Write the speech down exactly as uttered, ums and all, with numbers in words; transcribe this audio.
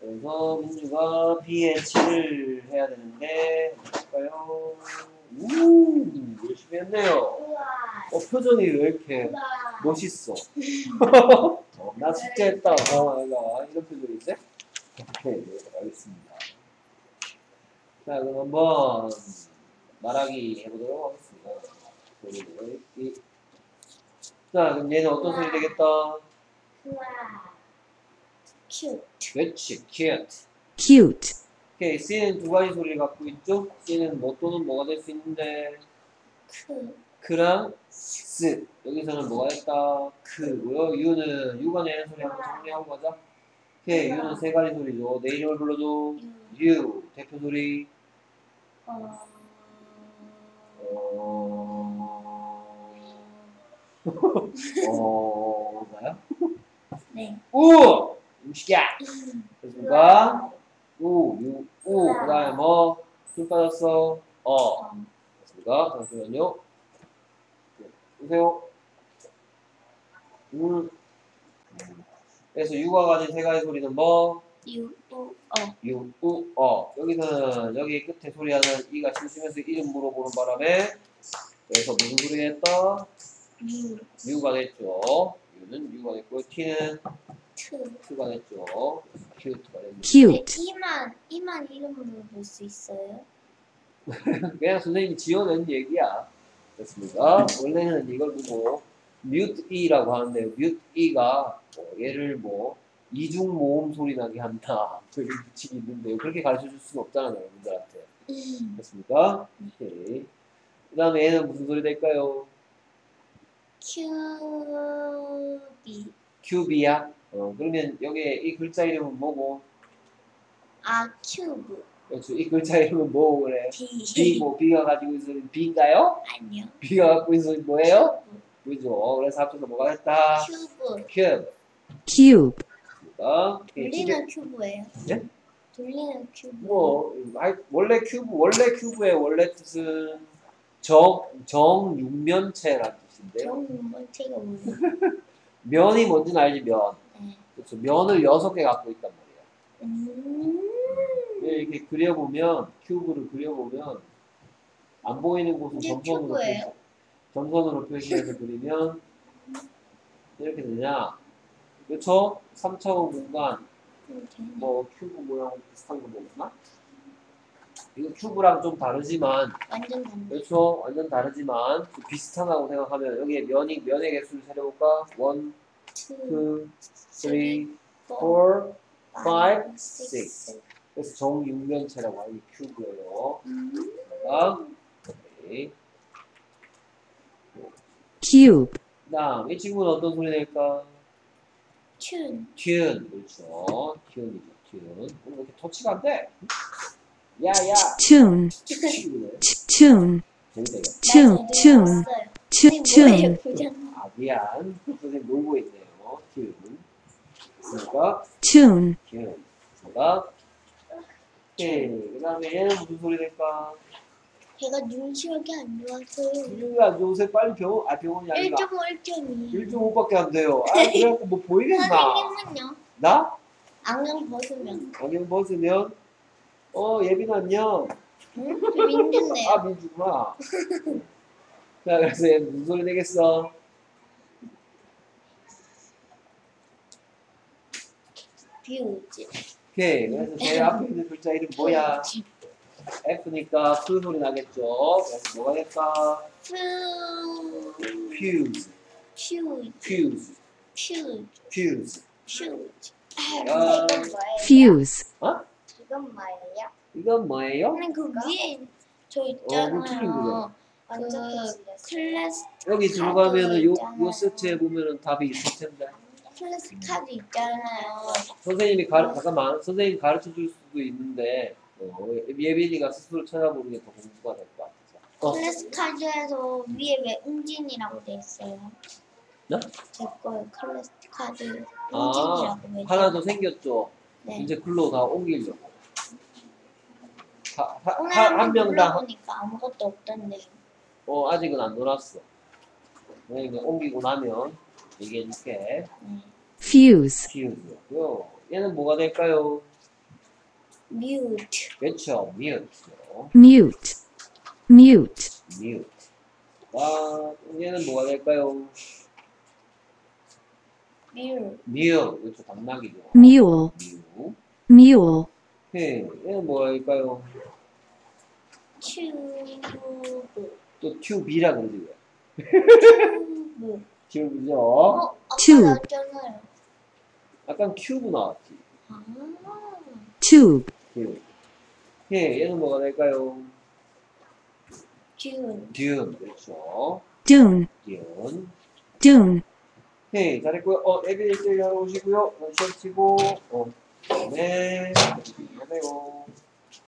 그래서 민주가 비에이치를 해야 되는데 할까요? 우 열심히 했네요. 우와. 어 표정이 왜 이렇게 우와. 멋있어? 어, 나 숙제했다. 어, 얘가 이런 표정인데? 오케이, 네, 알겠습니다. 자, 그럼 한번 말하기 해보도록 하겠습니다. 소리를 읽기. 자, 그럼 얘는 어떤 소리 되겠다? 우와. cute. 그렇지, cute. cute, 오케이, C는 두 가지 소리를 갖고 있죠? C는 뭐 또는 뭐가 될 수 있는데, 크. 크랑 스. 여기서는 뭐가 있다? 크고요. U는 U가 내는 소리 한번 정리하고 가자. 오케이, U는 세 가지 소리죠. 내 이름을 불러줘. U. 대표 소리. 어. 어... 어... 뭐야? 네. 우! 음식이야! 됐습니까? 우, 유, 우. 그 다음에 뭐? 힘 빠졌어? 어. 됐습니까? 잠시만요. 보세요. 음. 그래서 유가 가진 세 가지 소리는 뭐? 유, 우, 어. 유, 우, 어. 여기서는 여기 끝에 소리하는 이가 심심해서 이름 물어보는 바람에 그래서 무슨 소리 했다? 유, 유가 됐죠. 유는 유가 됐고 t는 트. t가 됐죠. cute가 됐죠. cute, 이만, 이만 이름으로 볼 수 있어요? 그냥 선생님이 지어낸 얘기야. 됐습니다. 원래는 이걸 보고 mute e라고 하는데 mute e가 뭐 얘를 뭐 이중 모음 소리 나게 한다. 이런 규칙이 있는데요. 그렇게 가르쳐 줄 수는 없잖아요, 여러분들한테. 됐습니까? 오케이. 그 다음에 얘는 무슨 소리 될까요? 큐비. 큐비야. 어, 그러면 여기에 이 글자 이름은 뭐고? 아, 큐브. 그렇죠. 이 글자 이름은 뭐 그래? 비. B고 B가 가지고 있는 B인가요? 아니요. B가 갖고 있는 뭐예요? 그죠. 그래서 합쳐서 뭐가 됐다? 큐브. 큐브. cube, 돌리는 큐브예요. 네? 돌리는 큐브. 뭐 아이, 원래 큐브 원래 큐브의 원래 뜻은 정 정육면체라는 뜻인데요. 정문체가 뭐예요? 면이 뭔지는 알지 면. 네. 그렇죠. 면을 여섯 개 갖고 있단 말이야. 음. 이렇게 그려보면 큐브를 그려보면 안 보이는 곳은 이게 점선으로 큐브예요? 표시, 점선으로 표시해서 그리면 이렇게 되냐? 그렇죠? 삼 차원 공간 뭐 큐브 모양 비슷한 거 보구나. 이거 큐브랑 좀 다르지만 완전 반대. 그렇죠? 완전 다르지만 비슷하다고 생각하면 여기에 면이 면의 개수를 세려볼까? 원, 투, 쓰리, 포, 파이브, 식스. 그래서 정육면체라고 하는 게 큐브예요. 다음, 오케이. cube, 그다음 이 친구는 어떤 소리 낼까? 튠. 튠, 그렇죠. 튠이죠, 튠. 오늘 왜 이렇게 터치가 안 돼? 야야. tune, 튠이네. tune, 재밌다. tune, tune, tu- tune, 아 미안. 선생님 놀고 있네요. 튠. 됐습니까? tune, 튠. 됐습니까? 오케이. 그 다음에 얘는 무슨 소리 낼까? 걔가 눈시력이 안 좋아서요. 이름이 안 좋으세요? 빨리 병원, 아 병원이 아니라 일 점 오, 일 점 이. 일 점 오밖에 안 돼요. 아 그래갖고 뭐 보이겠나? 선생님은요? 나? 안경 벗으면. 안경 벗으면 어 예빈 안녕. 응? 저 민준데요. 아 민주구나. 자 그래서 얘 무슨 소리 내겠어? 뷰즈. 오케이. 그래서 제일 앞에 있는 글자 이름 뭐야? F니까 그 소리 나겠죠. 그래서 뭐가 될까? 퓨. fuse, 퓨즈. fuse, 퓨즈. fuse. 퓨즈. 아. 이건 뭐예요? fuse, 어? 이건 뭐예요? 이건 뭐예요? 근데 그 위에 저 어, 뭐 틀린 있잖아요. 거죠. 그 클래스 여기 들어가면은 요, 있잖아요. 요 세트에 보면은 답이 있을 텐데. 클래스 카드 있잖아요. 선생님이 가르, 잠깐만, 선생님 가르쳐 줄 수도 있는데, 어, 예빈이가 스스로 찾아보는 게 더 공부가 될 것 같아서. 어, 클래스 카드에서 위에 왜 웅진이라고 돼 있어요? 네? 제 거에 클래스 카드 아, 웅진이라고 왜 하나 더 생겼죠? 네. 이제 글로 다 옮기려고. 하, 하, 오늘 하, 한 한번 명당, 눌러보니까 아무것도 없던데. 어, 아직은 안 놀았어. 그러니까 옮기고 나면 얘기해 줄게. 네. fuse, 키우고요. 얘는 뭐가 될까요? mute, 그렇죠. mute. mute, mute, mute. 아, 얘는 뭐가 될까요? mule, mule. 그렇죠. 당나귀죠. mule, mule. mule, 네, 얘는 뭐가 될까요? tube, 또 tube이라 그러지 왜? tube. tube죠. 어, 아까 tube. 나왔잖아요. 아까 cube 나왔지. 아, tube, tube. 네, 얘는 뭐가 될까요? dune, dune. 그렇죠. dune, dune. dune. 네, 잘했고요. 어, 에비일 때 하러 오시고요. 시험 치고, 어, 네, 안녕하세요.